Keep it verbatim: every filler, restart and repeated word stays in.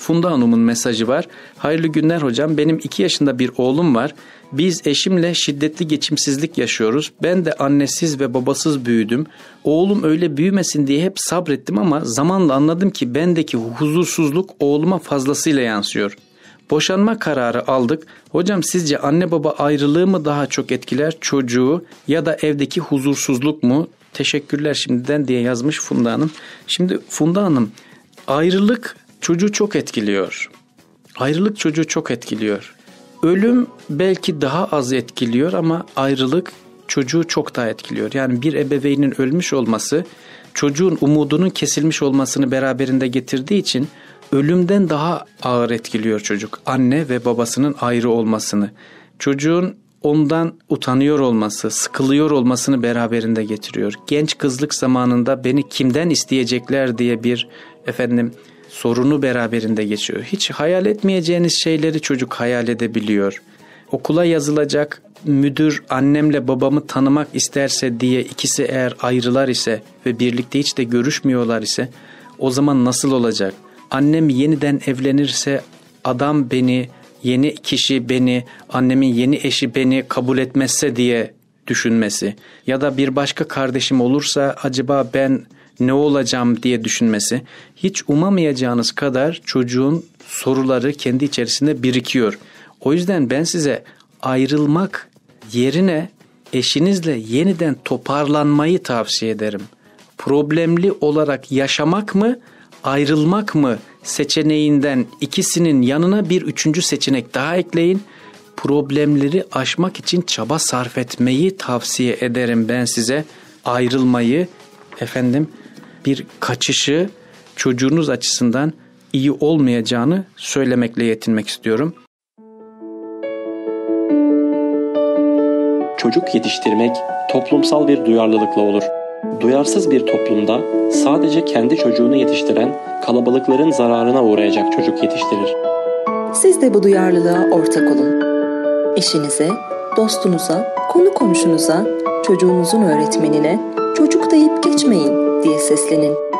Funda Hanım'ın mesajı var. Hayırlı günler hocam. Benim iki yaşında bir oğlum var. Biz eşimle şiddetli geçimsizlik yaşıyoruz. Ben de annesiz ve babasız büyüdüm. Oğlum öyle büyümesin diye hep sabrettim ama zamanla anladım ki bendeki huzursuzluk oğluma fazlasıyla yansıyor. Boşanma kararı aldık. Hocam sizce anne baba ayrılığı mı daha çok etkiler çocuğu ya da evdeki huzursuzluk mu? Teşekkürler şimdiden diye yazmış Funda Hanım. Şimdi Funda Hanım, ayrılık çocuğu çok etkiliyor. Ayrılık çocuğu çok etkiliyor. Ölüm belki daha az etkiliyor ama ayrılık çocuğu çok daha etkiliyor. Yani bir ebeveynin ölmüş olması çocuğun umudunun kesilmiş olmasını beraberinde getirdiği için ölümden daha ağır etkiliyor çocuk. Anne ve babasının ayrı olmasını, çocuğun ondan utanıyor olması, sıkılıyor olmasını beraberinde getiriyor. Genç kızlık zamanında beni kimden isteyecekler diye bir efendim sorunu beraberinde geçiyor. Hiç hayal etmeyeceğiniz şeyleri çocuk hayal edebiliyor. Okula yazılacak müdür annemle babamı tanımak isterse diye ikisi eğer ayrılar ise ve birlikte hiç de görüşmüyorlar ise o zaman nasıl olacak? Annem yeniden evlenirse adam beni, yeni kişi beni, annemin yeni eşi beni kabul etmezse diye düşünmesi ya da bir başka kardeşim olursa acaba ben ne olacağım diye düşünmesi, hiç umamayacağınız kadar çocuğun soruları kendi içerisinde birikiyor. O yüzden ben size ayrılmak yerine eşinizle yeniden toparlanmayı tavsiye ederim. Problemli olarak yaşamak mı, ayrılmak mı seçeneğinden ikisinin yanına bir üçüncü seçenek daha ekleyin. Problemleri aşmak için çaba sarf etmeyi tavsiye ederim ben size. Ayrılmayı, efendim bir kaçışı çocuğunuz açısından iyi olmayacağını söylemekle yetinmek istiyorum. Çocuk yetiştirmek toplumsal bir duyarlılıkla olur. Duyarsız bir toplumda sadece kendi çocuğunu yetiştiren kalabalıkların zararına uğrayacak çocuk yetiştirir. Siz de bu duyarlılığa ortak olun. Eşinize, dostunuza, konu komşunuza, çocuğunuzun öğretmenine çocuk deyip geçmeyin diye seslenin.